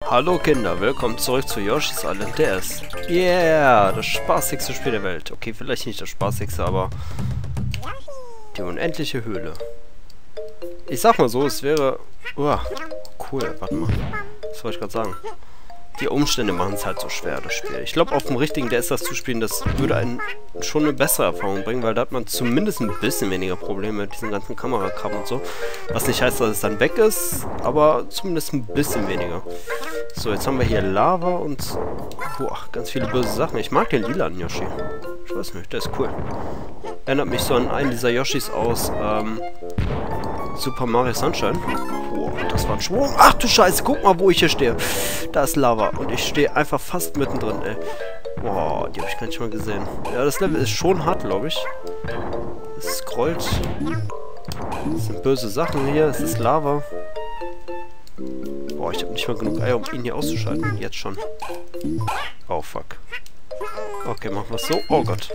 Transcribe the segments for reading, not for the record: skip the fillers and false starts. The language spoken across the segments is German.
Hallo Kinder, willkommen zurück zu Yoshi's Island DS. Yeah, das spaßigste Spiel der Welt. Okay, vielleicht nicht das spaßigste, aber die unendliche Höhle. Ich sag mal so, es wäre... cool, warte mal. Was wollte ich gerade sagen? Die Umstände machen es halt so schwer, das Spiel. Ich glaube, auf dem richtigen DS das zu spielen, das würde einen schon eine bessere Erfahrung bringen, weil da hat man zumindest ein bisschen weniger Probleme mit diesen ganzen Kamerakram und so. Was nicht heißt, dass es dann weg ist, aber zumindest ein bisschen weniger. So, jetzt haben wir hier Lava und... Boah, ganz viele böse Sachen. Ich mag den lilanen Yoshi. Ich weiß nicht, der ist cool. Erinnert mich so an einen dieser Yoshis aus, Super Mario Sunshine. Boah, das war ein Schwung. Ach du Scheiße, guck mal, wo ich hier stehe. Da ist Lava und ich stehe einfach fast mittendrin, ey. Boah, die habe ich gar nicht mal gesehen. Ja, das Level ist schon hart, glaube ich. Es scrollt. Es sind böse Sachen hier. Es ist Lava. Boah, ich habe nicht mal genug Eier, um ihn hier auszuschalten. Jetzt schon. Oh, fuck. Okay, machen wir es so. Oh Gott.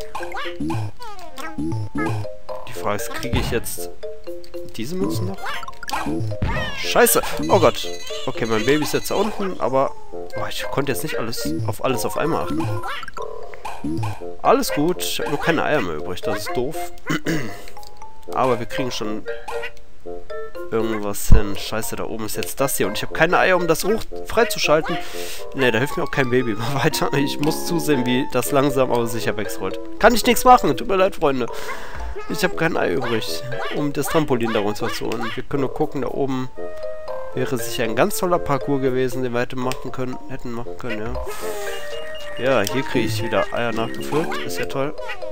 Die Frage ist, kriege ich jetzt diese Münzen noch? Scheiße! Oh Gott! Okay, mein Baby ist jetzt da unten, aber... Oh, ich konnte jetzt nicht auf alles auf einmal achten. Alles gut. Ich habe nur keine Eier mehr übrig. Das ist doof. Aber wir kriegen schon irgendwas hin. Scheiße, da oben ist jetzt das hier. Und ich habe keine Eier, um das hoch freizuschalten. Ne, da hilft mir auch kein Baby mehr weiter. Ich muss zusehen, wie das langsam aber sicher wegrollt. Kann ich nichts machen. Tut mir leid, Freunde. Ich habe kein Ei übrig, um das Trampolin da runterzuholen. Wir können nur gucken, da oben wäre sicher ein ganz toller Parcours gewesen, den wir hätten machen können, ja. Ja, hier kriege ich wieder Eier nachgefüllt. Ist ja toll.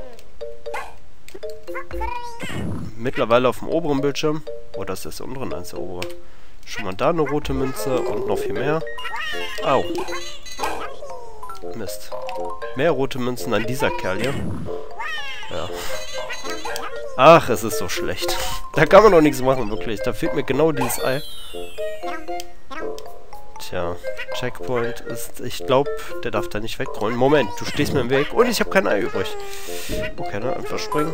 Mittlerweile auf dem oberen Bildschirm. Oh, das ist der unteren, als der obere. Schon mal da eine rote Münze und noch viel mehr. Au. Mist. Mehr rote Münzen an dieser Kerl hier. Ja. Ach, es ist so schlecht. Da kann man doch nichts machen, wirklich. Da fehlt mir genau dieses Ei. Tja, Checkpoint ist... Ich glaube, der darf da nicht wegrollen. Moment, du stehst mir im Weg und ich habe kein Ei übrig. Okay, dann einfach springen.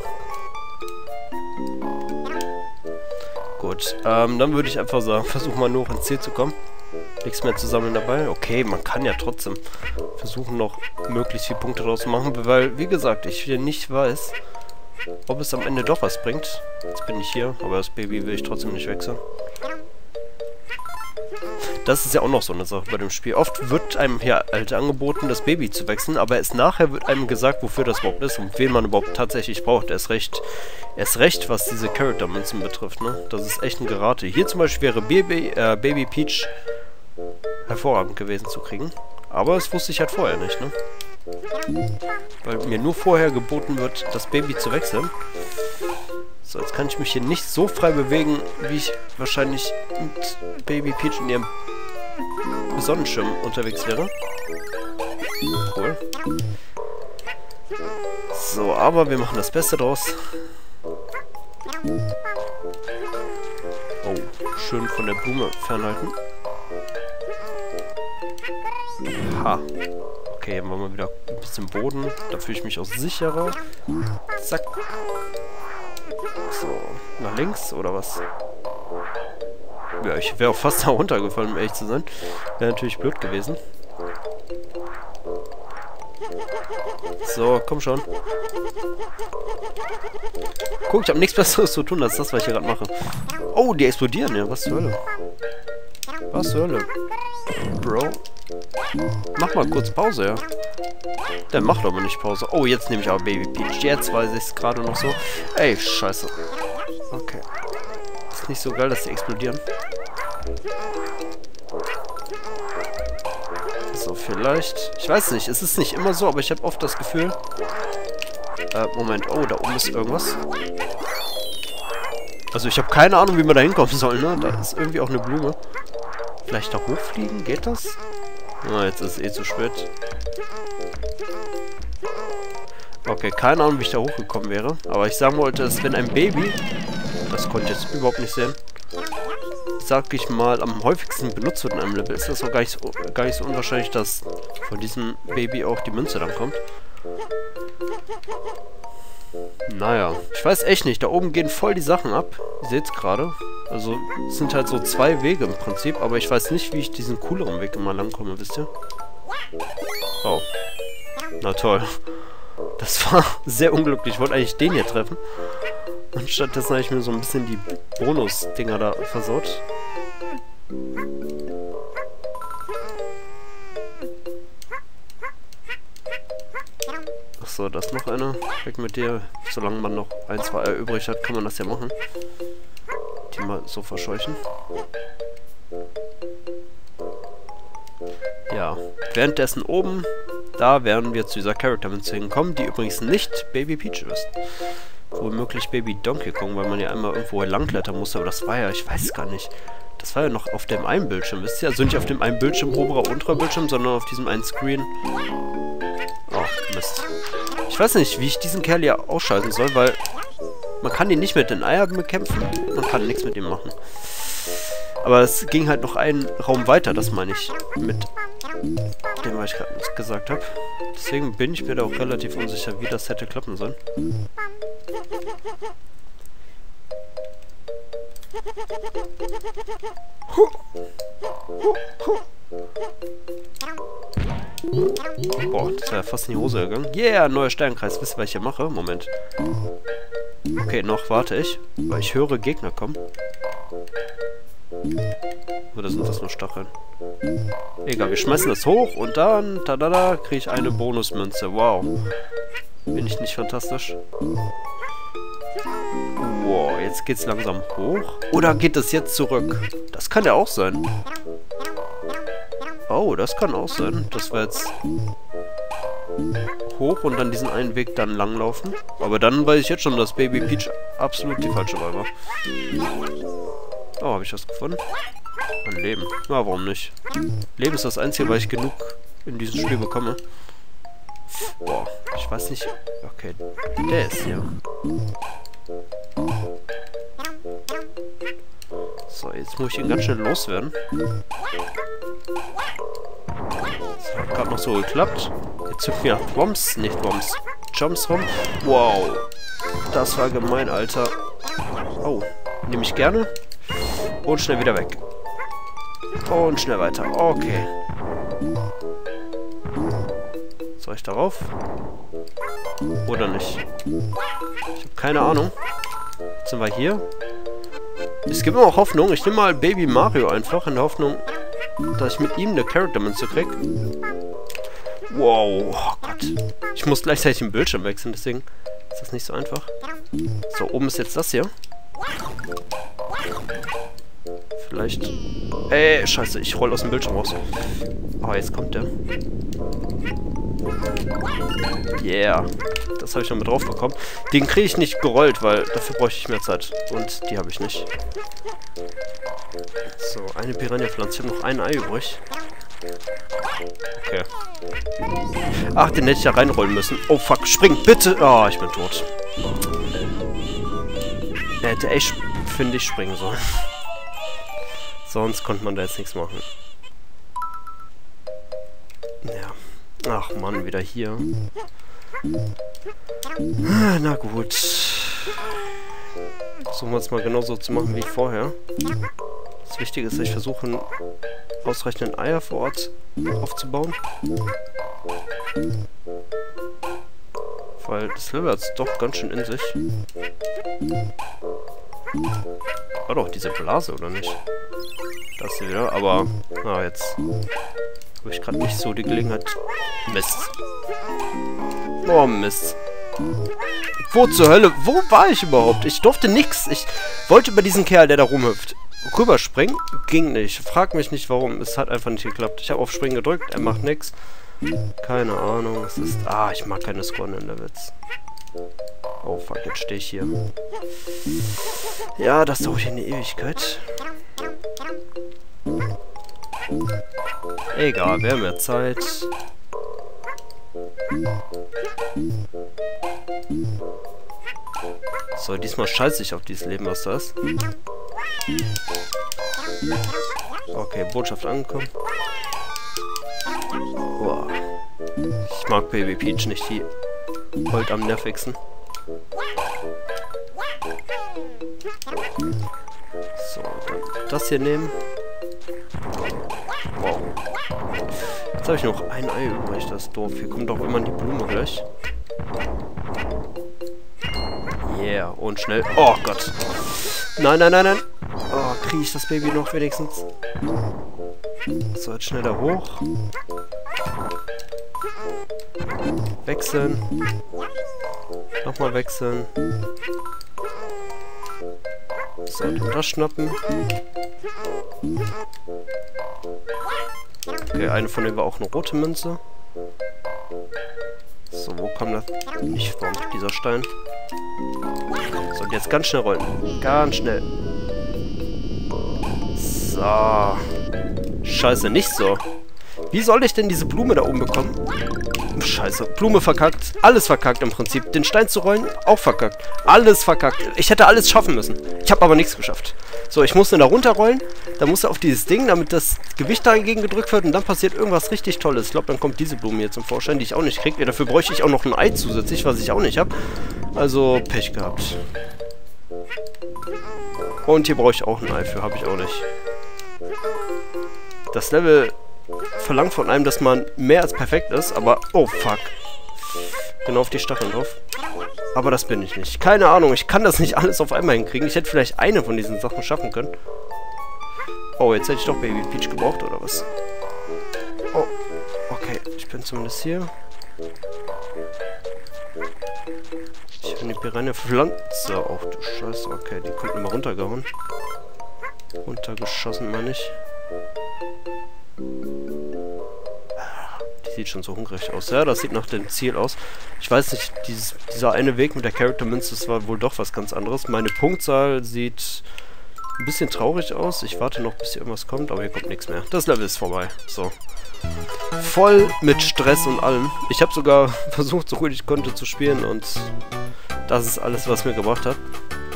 Gut, dann würde ich einfach sagen, versuch mal nur ins Ziel zu kommen. Nichts mehr zu sammeln dabei. Okay, man kann ja trotzdem versuchen, noch möglichst viele Punkte draus zu machen, weil, wie gesagt, ich nicht weiß, ob es am Ende doch was bringt. Jetzt bin ich hier, aber das Baby will ich trotzdem nicht wechseln. Das ist ja auch noch so eine Sache bei dem Spiel. Oft wird einem hier halt angeboten, das Baby zu wechseln, aber erst nachher wird einem gesagt, wofür das überhaupt ist und wen man überhaupt tatsächlich braucht. Erst recht, was diese Charaktermünzen betrifft, ne? Das ist echt ein Gerate. Hier zum Beispiel wäre Baby Peach hervorragend gewesen zu kriegen. Aber das wusste ich halt vorher nicht, ne? Weil mir nur vorher geboten wird, das Baby zu wechseln. So, jetzt kann ich mich hier nicht so frei bewegen, wie ich wahrscheinlich mit Baby Peach in ihrem Sonnenschirm unterwegs wäre. Cool. So, aber wir machen das Beste draus. Oh, schön von der Blume fernhalten. Ha. Okay, dann machen wir wieder ein bisschen Boden. Da fühle ich mich auch sicherer. Zack. So, nach links oder was? Ja, ich wäre auch fast da runtergefallen, um ehrlich zu sein. Wäre natürlich blöd gewesen. So, komm schon. Guck, ich habe nichts Besseres zu tun, als das, was ich hier gerade mache. Oh, die explodieren ja. Was zur Hölle? Was zur Hölle? Bro. Mach mal kurz Pause, ja. Der macht aber nicht Pause. Oh, jetzt nehme ich aber Baby Peach. Jetzt weiß ich es gerade noch so. Ey, scheiße. Okay. Ist nicht so geil, dass die explodieren. So, vielleicht... Ich weiß nicht, es ist nicht immer so, aber ich habe oft das Gefühl... Moment. Oh, da oben ist irgendwas. Also, ich habe keine Ahnung, wie man da hinkommen soll, ne? Da ist irgendwie auch eine Blume. Vielleicht da hochfliegen? Geht das? Na, jetzt ist es eh zu spät. Okay, keine Ahnung, wie ich da hochgekommen wäre. Aber ich sagen wollte, dass wenn ein Baby... Das konnte ich jetzt überhaupt nicht sehen. Sag ich mal, am häufigsten benutzt wird in einem Level, ist das auch gar nicht so unwahrscheinlich, dass von diesem Baby auch die Münze dann kommt. Naja, ich weiß echt nicht. Da oben gehen voll die Sachen ab. Ihr seht's gerade. Also, es sind halt so 2 Wege im Prinzip, aber ich weiß nicht, wie ich diesen cooleren Weg immer langkomme, wisst ihr? Oh. Na toll. Das war sehr unglücklich. Ich wollte eigentlich den hier treffen. Und stattdessen habe ich mir so ein bisschen die Bonus-Dinger da versaut. Achso, da ist noch einer. Weg mit dir. Solange man noch 1, 2 Eier übrig hat, kann man das ja machen. Die mal so verscheuchen. Ja. Währenddessen oben, da werden wir zu dieser Charaktermünze hinkommen, die übrigens nicht Baby Peach ist. Womöglich Baby Donkey Kong, weil man ja einmal irgendwo langklettern musste, aber das war ja, ich weiß gar nicht. Das war ja noch auf dem einen Bildschirm, wisst ihr? Also nicht auf dem einen Bildschirm, oberer, unterer Bildschirm, sondern auf diesem einen Screen. Oh, Mist. Ich weiß nicht, wie ich diesen Kerl hier ausschalten soll, weil man kann ihn nicht mit den Eiern bekämpfen. Man kann nichts mit ihm machen. Aber es ging halt noch einen Raum weiter, das meine ich mit dem, was ich gerade gesagt habe. Deswegen bin ich mir da auch relativ unsicher, wie das hätte klappen sollen. Boah, das wäre ja fast in die Hose gegangen. Yeah, neuer Sternkreis. Wisst ihr, was ich hier mache? Moment. Okay, noch warte ich, weil ich höre Gegner kommen. Oder sind das nur Stacheln? Egal, wir schmeißen das hoch und dann, tada, kriege ich eine Bonusmünze. Wow. Bin ich nicht fantastisch? Wow, jetzt geht's langsam hoch. Oder geht es jetzt zurück? Das kann ja auch sein. Oh, das kann auch sein. Das war jetzt hoch und dann diesen einen Weg dann langlaufen. Aber dann weiß ich jetzt schon, dass Baby Peach absolut die falsche Wahl war. Oh, habe ich was gefunden? Ein Leben. Na, warum nicht? Leben ist das Einzige, weil ich genug in diesem Spiel bekomme. Boah, ich weiß nicht. Okay, der ist hier. So, jetzt muss ich ihn ganz schnell loswerden. Das hat gerade noch so geklappt. Jetzt sind wir Bombs, nicht Bombs. Jumps rum. Wow. Das war gemein, Alter. Oh, nehme ich gerne. Und schnell wieder weg. Und schnell weiter. Okay. Soll ich darauf? Oder nicht? Ich habe keine Ahnung. Jetzt sind wir hier. Es gibt immer auch Hoffnung. Ich nehme mal Baby Mario einfach in der Hoffnung, dass ich mit ihm eine Charaktermünze kriege. Wow. Oh Gott. Ich muss gleichzeitig den Bildschirm wechseln, deswegen ist das nicht so einfach. So, oben ist jetzt das hier. Vielleicht... Ey, scheiße, ich roll aus dem Bildschirm raus. Oh, jetzt kommt der. Yeah. Das habe ich noch mit drauf bekommen. Den kriege ich nicht gerollt, weil dafür bräuchte ich mehr Zeit. Und die habe ich nicht. So, eine Piranha-Pflanze. Ich habe noch ein Ei übrig. Okay. Ach, den hätte ich ja reinrollen müssen. Oh, fuck. Spring, bitte. Oh, ich bin tot. Er hätte echt, finde ich, springen sollen. Sonst konnte man da jetzt nichts machen. Ja. Ach Mann, wieder hier. Na gut. Versuchen wir es mal genauso zu machen wie vorher. Das Wichtige ist, ich versuche ausreichend Eier vor Ort aufzubauen. Weil das Level hat es doch ganz schön in sich. War doch diese Blase, oder nicht? Das hier wieder, aber... Na, jetzt habe ich gerade nicht so die Gelegenheit. Mist. Oh, Mist. Wo zur Hölle? Wo war ich überhaupt? Ich durfte nix. Ich wollte über diesen Kerl, der da rumhüpft, rüberspringen. Ging nicht. Frag mich nicht, warum. Es hat einfach nicht geklappt. Ich habe auf Springen gedrückt. Er macht nix. Keine Ahnung. Es ist... Ah, ich mag keine Scorn-Levels. Oh, fuck. Jetzt stehe ich hier. Ja, das dauert hier eine Ewigkeit. Egal, wir haben ja Zeit. So, diesmal scheiße ich auf dieses Leben, was das ist. Okay, Botschaft angekommen. Boah. Ich mag Baby Peach nicht, die heult am nervigsten. So, dann das hier nehmen. Wow. Jetzt habe ich noch ein Ei übrig, das ist doof. Hier kommt doch immer die Blume gleich. Yeah, und schnell. Oh Gott. Nein, nein, nein, nein. Oh, kriege ich das Baby noch wenigstens? So, jetzt schnell da hoch. Wechseln. Nochmal wechseln. So, das schnappen. Okay, eine von denen war auch eine rote Münze. So, wo kam das? Nicht vor dieser Stein. So, und jetzt ganz schnell rollen. Ganz schnell. So. Scheiße, nicht so. Wie soll ich denn diese Blume da oben bekommen? Scheiße, Blume verkackt. Alles verkackt im Prinzip. Den Stein zu rollen, auch verkackt. Alles verkackt. Ich hätte alles schaffen müssen. Ich habe aber nichts geschafft. So, ich musste da runterrollen. Da musste auf dieses Ding, damit das Gewicht dagegen gedrückt wird. Und dann passiert irgendwas richtig Tolles. Ich glaube, dann kommt diese Blume hier zum Vorschein, die ich auch nicht kriege. Dafür bräuchte ich auch noch ein Ei zusätzlich, was ich auch nicht habe. Also, Pech gehabt. Und hier brauche ich auch ein Ei für. Habe ich auch nicht. Das Level verlangt von einem, dass man mehr als perfekt ist, aber... Oh, fuck. Genau auf die Stacheln drauf. Aber das bin ich nicht. Keine Ahnung, ich kann das nicht alles auf einmal hinkriegen. Ich hätte vielleicht eine von diesen Sachen schaffen können. Oh, jetzt hätte ich doch Baby Peach gebraucht, oder was? Oh, okay. Ich bin zumindest hier. Ich bin die Piranha Pflanze. Oh, du Scheiße. Okay, die kommt immer runtergehauen. Runtergeschossen, meine ich. Sieht schon so hungrig aus. Ja, das sieht nach dem Ziel aus. Ich weiß nicht, dieser eine Weg mit der Charaktermünze, das war wohl doch was ganz anderes. Meine Punktzahl sieht ein bisschen traurig aus. Ich warte noch, bis hier irgendwas kommt, aber hier kommt nichts mehr. Das Level ist vorbei. So. Voll mit Stress und allem. Ich habe sogar versucht, so gut ich konnte zu spielen und das ist alles, was mir gebracht hat.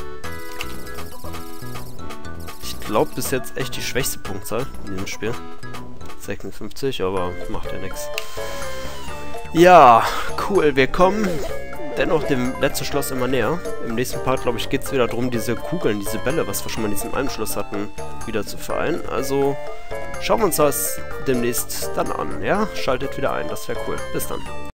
Ich glaube, bis jetzt echt die schwächste Punktzahl in diesem Spiel. 56, aber macht ja nichts. Ja, cool, wir kommen dennoch dem letzten Schloss immer näher. Im nächsten Part, glaube ich, geht es wieder darum, diese Kugeln, diese Bälle, was wir schon mal in diesem einen Schloss hatten, wieder zu vereinen. Also schauen wir uns das demnächst dann an, ja? Schaltet wieder ein, das wäre cool. Bis dann.